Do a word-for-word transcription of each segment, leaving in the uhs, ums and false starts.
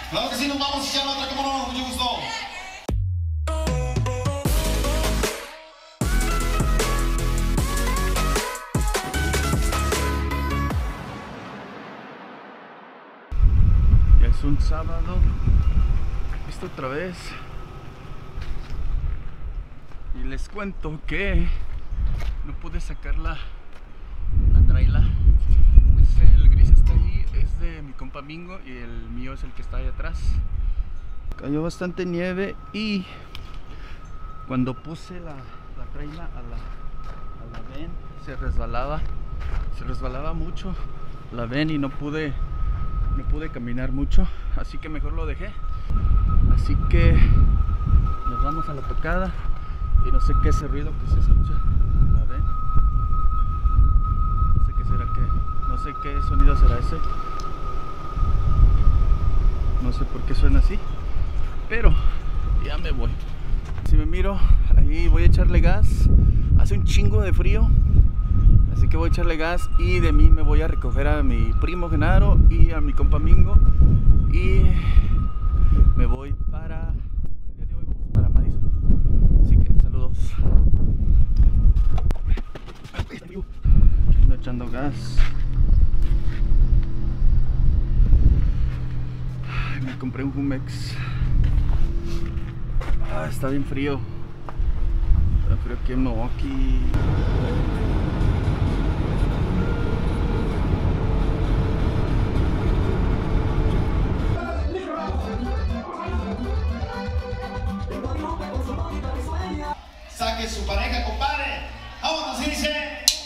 Claro que sí, nos vamos a echar otra, como no, mucho gusto. Ya es un sábado. Esto otra vez. Y les cuento que no pude sacar la, la traila. Ese, el gris está ahí, es de mi compa Mingo y el mío es el que está ahí atrás. Cayó bastante nieve y cuando puse la, la traila a la, a la ven se resbalaba, se resbalaba mucho la ven y no pude, no pude caminar mucho, así que mejor lo dejé. Así que nos vamos a la tocada y no sé qué es ese ruido que se escucha. ¿La ven? No sé qué será que, no sé qué sonido será ese. No sé por qué suena así, pero ya me voy. Si me miro, ahí voy a echarle gas. Hace un chingo de frío, así que voy a echarle gas y de mí me voy a recoger a mi primo Genaro y a mi compa Mingo. Y me voy para... el día de hoy vamos para Madison. Así que saludos. Ando echando gas. Me compré un Jumex. Ah, está bien frío. Está frío aquí en Milwaukee. Saque su pareja, compadre. Vámonos, así dice.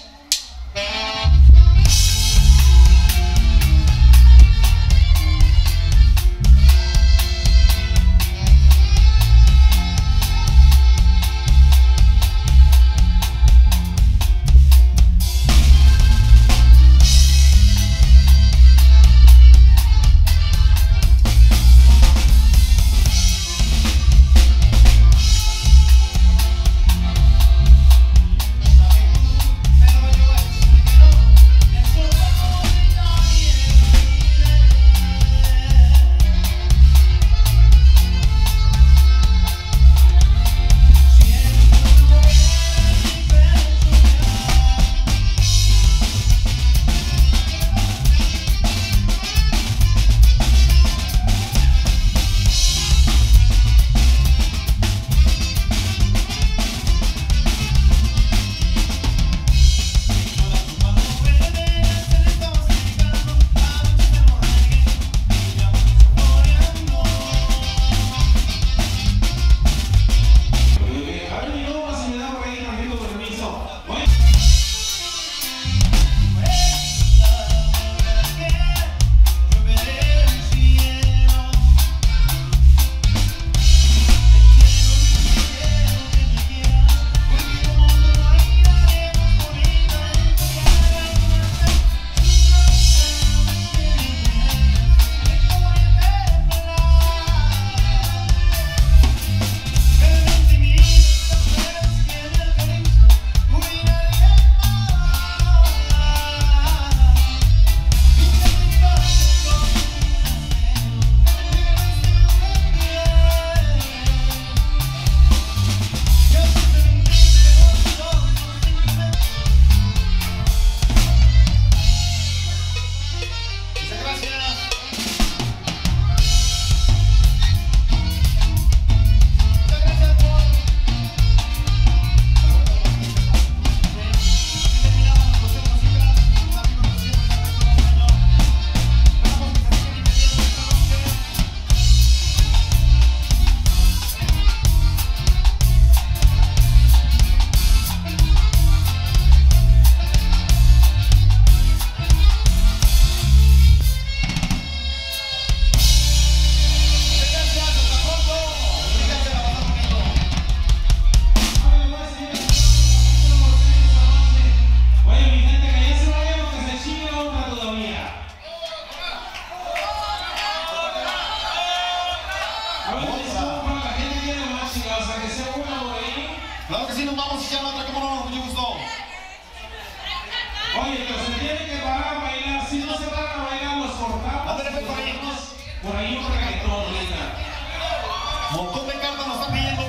Claro que sí, nos vamos a echar otra, como no, mucho gusto. Oye, pero se tiene que parar a bailar, si no se van a bailar los cortados. Ándale, por ahí. Por ahí un reggaetón ahorita. Montón de cartas nos está pidiendo